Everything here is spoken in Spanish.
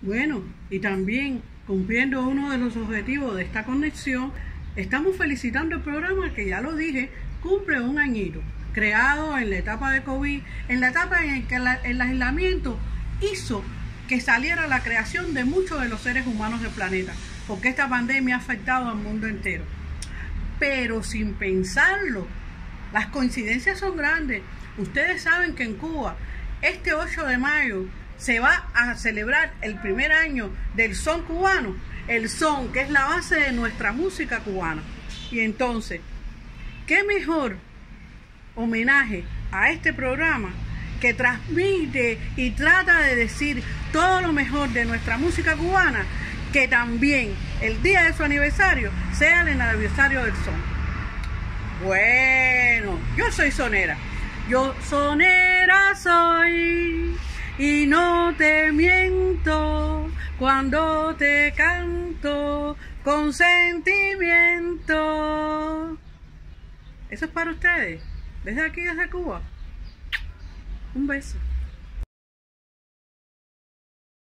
Bueno, y también cumpliendo uno de los objetivos de esta conexión, estamos felicitando el programa que, ya lo dije, cumple un añito, creado en la etapa de COVID, en la etapa en que el aislamiento hizo que saliera la creación de muchos de los seres humanos del planeta, porque esta pandemia ha afectado al mundo entero. Pero sin pensarlo, las coincidencias son grandes. Ustedes saben que en Cuba, este 8 de mayo, se va a celebrar el primer año del son cubano, el son que es la base de nuestra música cubana. Y entonces, ¿qué mejor homenaje a este programa que transmite y trata de decir todo lo mejor de nuestra música cubana, que también el día de su aniversario sea el aniversario del son? Bueno, yo soy sonera, yo sonera soy y no te miento cuando te canto con sentimiento. Eso es para ustedes, desde aquí, desde Cuba. Un beso.